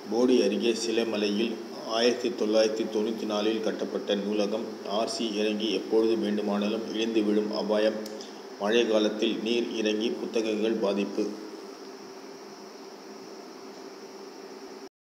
போடி அருகே சிலமலையில் 1994 கட்டப்பட்ட நூலகம் RC இறங்கி எப்பொழுது வேண்டுமானாலும் இடிந்து விழும் அபாயம். மழை காலத்தில் நீர் இறங்கி புத்தகங்கள் பாதிப்பு.